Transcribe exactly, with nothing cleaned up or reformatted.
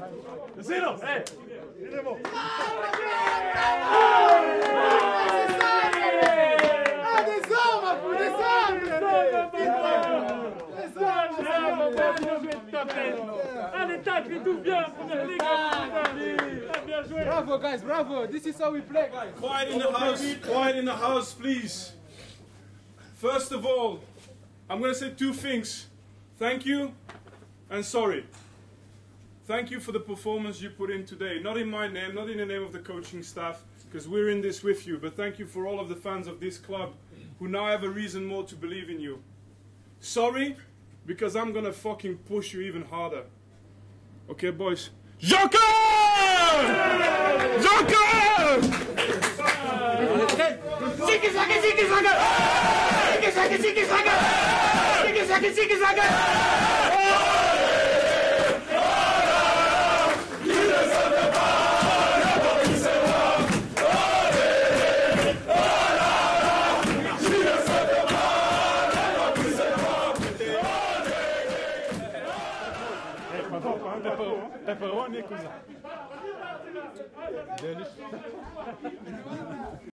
Zeno, hey! Il est bon. Ah, des hommes, vous, des hommes! Allez, tacle et tout, bien! Bien joué! Bravo, guys, bravo! This is how we play, guys! Quiet in the house, quiet in the house, please. First of all, I'm going to say two things. Thank you and sorry. Thank you for the performance you put in today. Not in my name, not in the name of the coaching staff, because we're in this with you, but thank you for all of the fans of this club who now have a reason more to believe in you. Sorry, because I'm going to fucking push you even harder. Okay, boys? Joker! Joker! Ziki zaki, ziki zaki! Ziki zaki, ziki zaki! Ziki zaki, ziki zaki! Pepperoni, cousin.